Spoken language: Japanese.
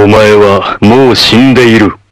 お前はもう死んでいる。